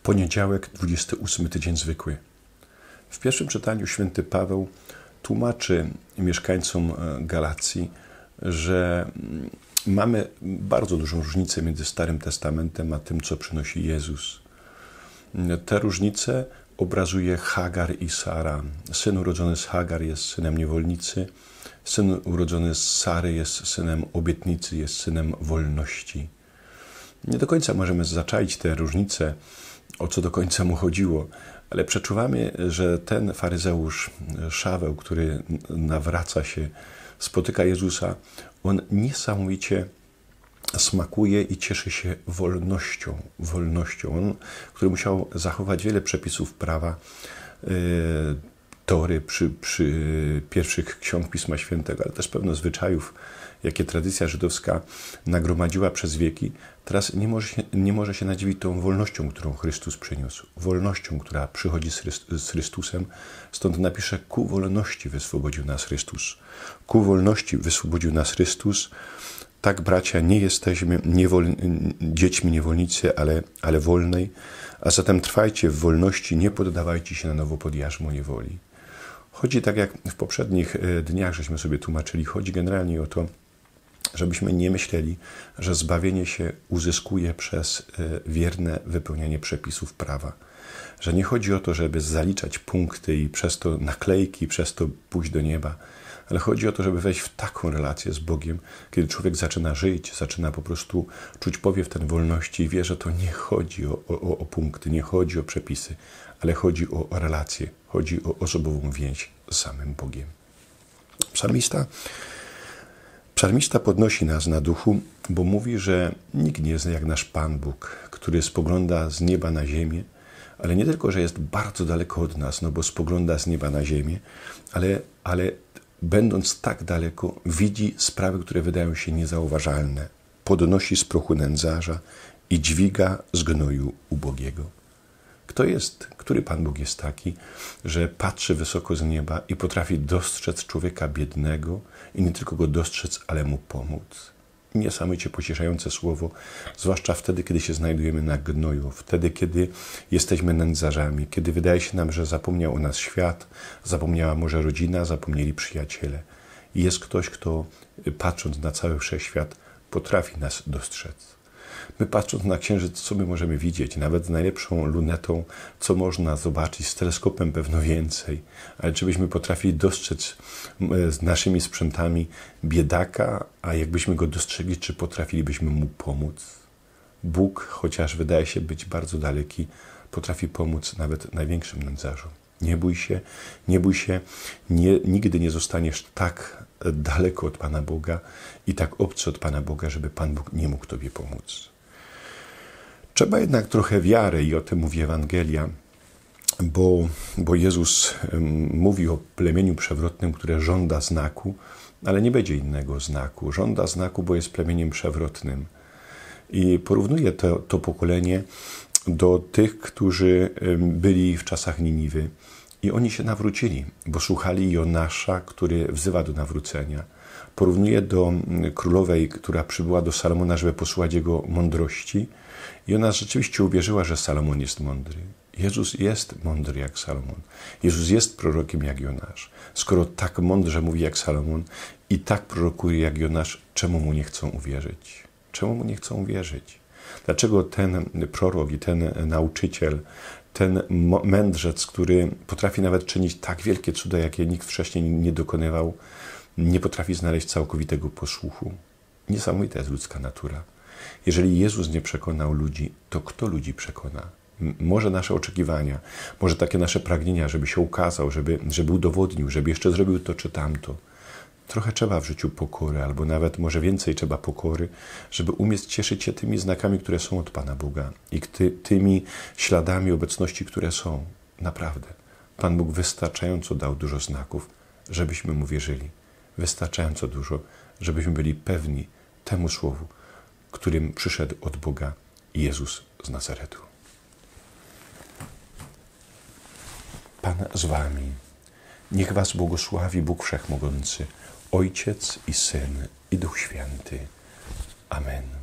Poniedziałek, 28 tydzień zwykły. W pierwszym czytaniu święty Paweł tłumaczy mieszkańcom Galacji, że mamy bardzo dużą różnicę między Starym Testamentem a tym, co przynosi Jezus. Te różnice obrazuje Hagar i Sara. Syn urodzony z Hagar jest synem niewolnicy, syn urodzony z Sary jest synem obietnicy, jest synem wolności. Nie do końca możemy zaczaić te różnice, o co do końca mu chodziło, ale przeczuwamy, że ten faryzeusz Szaweł, który nawraca się, spotyka Jezusa, on niesamowicie smakuje i cieszy się wolnością. On, który musiał zachować wiele przepisów prawa, Tory, przy pierwszych ksiąg Pisma Świętego, ale też pełno zwyczajów, jakie tradycja żydowska nagromadziła przez wieki, teraz nie może się nadziwić tą wolnością, którą Chrystus przyniósł. Wolnością, która przychodzi z Chrystusem. Stąd napisze: ku wolności wyswobodził nas Chrystus. Ku wolności wyswobodził nas Chrystus. Tak, bracia, nie jesteśmy dziećmi niewolnicy, ale wolnej, a zatem trwajcie w wolności, nie poddawajcie się na nowo pod jarzmo niewoli. Chodzi, tak jak w poprzednich dniach żeśmy sobie tłumaczyli, chodzi generalnie o to, żebyśmy nie myśleli, że zbawienie się uzyskuje przez wierne wypełnianie przepisów prawa. Że nie chodzi o to, żeby zaliczać punkty i przez to naklejki, przez to pójść do nieba, ale chodzi o to, żeby wejść w taką relację z Bogiem, kiedy człowiek zaczyna żyć, zaczyna po prostu czuć powiew ten wolności i wie, że to nie chodzi o punkty, nie chodzi o przepisy, ale chodzi o relację, chodzi o osobową więź z samym Bogiem. Psalmista podnosi nas na duchu, bo mówi, że nikt nie jest jak nasz Pan Bóg, który spogląda z nieba na ziemię, ale nie tylko, że jest bardzo daleko od nas, no bo spogląda z nieba na ziemię, ale będąc tak daleko, widzi sprawy, które wydają się niezauważalne. Podnosi z prochu nędzarza i dźwiga z gnoju ubogiego. Który Pan Bóg jest taki, że patrzy wysoko z nieba i potrafi dostrzec człowieka biednego i nie tylko go dostrzec, ale mu pomóc? Niesamowicie pocieszające słowo, zwłaszcza wtedy, kiedy się znajdujemy na gnoju, wtedy, kiedy jesteśmy nędzarzami, kiedy wydaje się nam, że zapomniał o nas świat, zapomniała może rodzina, zapomnieli przyjaciele. I jest ktoś, kto patrząc na cały wszechświat, potrafi nas dostrzec. My patrząc na księżyc, co my możemy widzieć, nawet z najlepszą lunetą, co można zobaczyć, z teleskopem pewno więcej, ale czy byśmy potrafili dostrzec z naszymi sprzętami biedaka, a jakbyśmy go dostrzegli, czy potrafilibyśmy mu pomóc? Bóg, chociaż wydaje się być bardzo daleki, potrafi pomóc nawet największym nędzarzom. Nie bój się, nigdy nie zostaniesz tak daleko od Pana Boga i tak obcy od Pana Boga, żeby Pan Bóg nie mógł Tobie pomóc. Trzeba jednak trochę wiary i o tym mówi Ewangelia, bo Jezus mówi o plemieniu przewrotnym, które żąda znaku, ale nie będzie innego znaku. Żąda znaku, bo jest plemieniem przewrotnym. I porównuje to pokolenie do tych, którzy byli w czasach Niniwy. I oni się nawrócili, bo słuchali Jonasza, który wzywa do nawrócenia. Porównuje do królowej, która przybyła do Salomona, żeby posłuchać jego mądrości. I ona rzeczywiście uwierzyła, że Salomon jest mądry. Jezus jest mądry jak Salomon. Jezus jest prorokiem jak Jonasz. Skoro tak mądrze mówi jak Salomon i tak prorokuje jak Jonasz, czemu mu nie chcą uwierzyć? Czemu mu nie chcą uwierzyć? Dlaczego ten prorok i ten nauczyciel, ten mędrzec, który potrafi nawet czynić tak wielkie cuda, jakie nikt wcześniej nie dokonywał, nie potrafi znaleźć całkowitego posłuchu? Niesamowita jest ludzka natura. Jeżeli Jezus nie przekonał ludzi, to kto ludzi przekona? Może nasze oczekiwania, może takie nasze pragnienia, żeby się ukazał, żeby udowodnił, żeby jeszcze zrobił to czy tamto. Trochę trzeba w życiu pokory, albo nawet może więcej trzeba pokory, żeby umieć cieszyć się tymi znakami, które są od Pana Boga i tymi śladami obecności, które są. Naprawdę. Pan Bóg wystarczająco dał dużo znaków, żebyśmy Mu wierzyli. Wystarczająco dużo, żebyśmy byli pewni temu słowu, którym przyszedł od Boga Jezus z Nazaretu. Pan z wami. Niech was błogosławi Bóg Wszechmogący, Ojciec i Syn i Duch Święty. Amen.